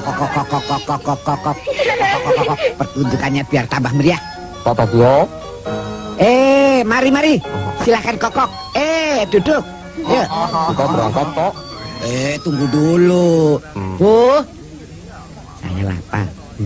Pertunjukannya biar tambah meriah. Kata dia. Mari. Silahkan kokok. Duduk. Yuk. Kita berangkat, Tok. Tunggu dulu. Bu, saya lapar.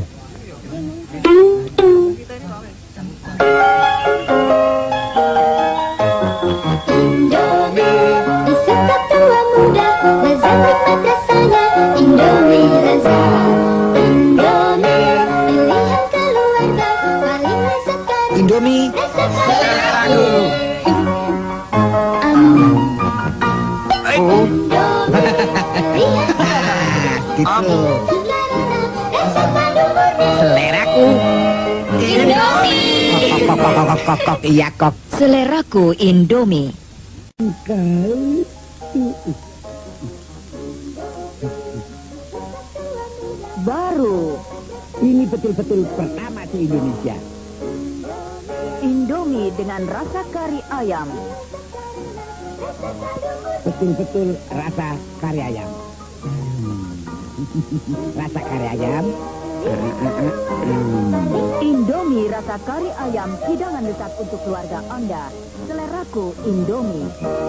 Indomie disantap tua muda, lezat nikmat rasanya. Indomie lezat. Indomie pilihan keluarga, paling lezat karena Indomie. seleraku. Gitu. Seleraku. Indomie. Kok. Iya, kok. Seleraku Indomie. Baru Ini betul-betul pertama di Indonesia. Indomie dengan rasa kari ayam. Betul-betul rasa kari ayam. Rasa kari ayam. Indomie rasa kari ayam, hidangan lezat untuk keluarga Anda. Seleraku Indomie.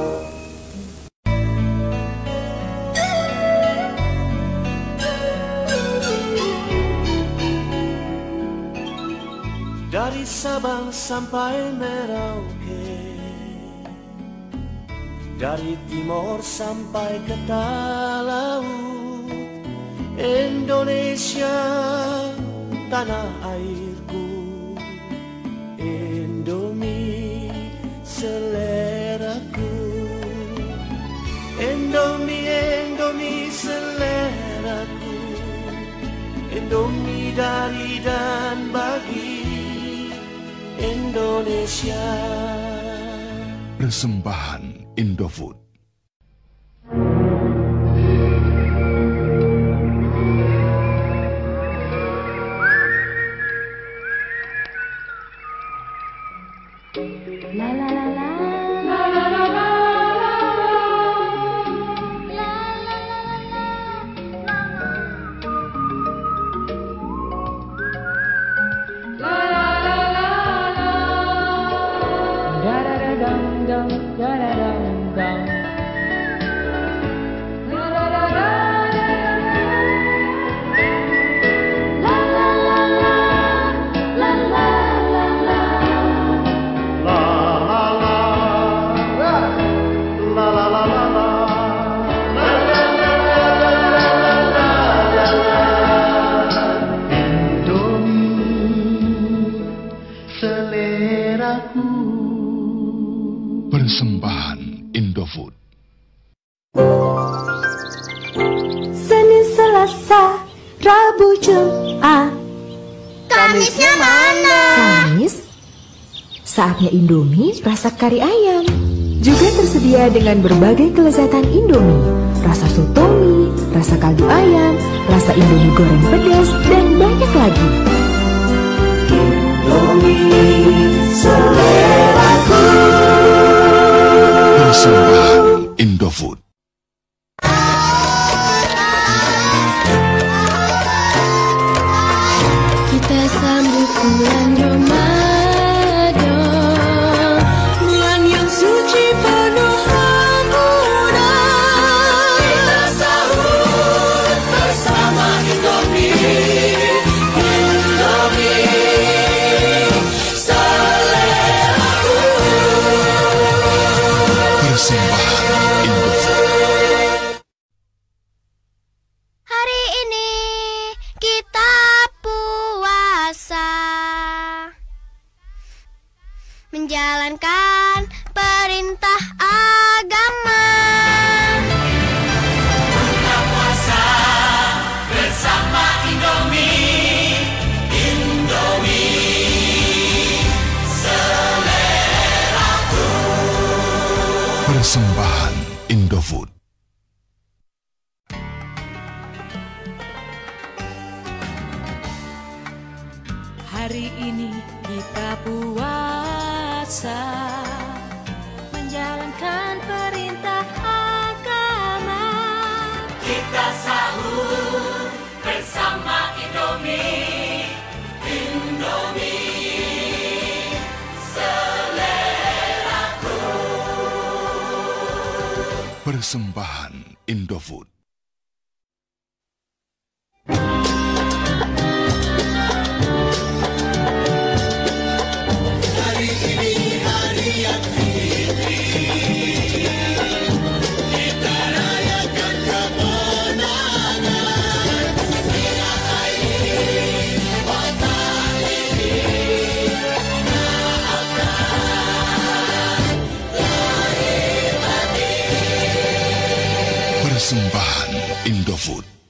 Dari Sabang sampai Merauke, dari timur sampai ke laut, Indonesia tanah airku. Indomie seleraku, Indomie seleraku, Indomie dari dan bagi Indonesia. Persembahan Indofood. La la la la. Persembahan Indofood. Senin, Selasa, Rabu, Jumat. Kamisnya mana? Kamis, saatnya Indomie rasa kari ayam. Juga tersedia dengan berbagai kelezatan Indomie. Rasa sotomi, rasa kaldu ayam, rasa Indomie goreng pedas, dan banyak lagi. Indomie seleraku. Persembahan Indofood. Kita sambut bulan Ramadan, bulan yang suci penuh anugerah. Kita sahur bersama Indomie, Indomie seleraku. Persembahan Indofood. Hari ini kita puasa, menjalankan perintah agama. Buka puasa bersama Indomie, Indomie seleraku. Persembahan Indofood. Hari ini kita puasa, menjalankan perintah agama. Kita sahur bersama Persembahan Indofood. Hari ini hari yang fitri, kita rayakan kemenangan. Bila air matahari akan lahir lagi. Persembahan Indofood.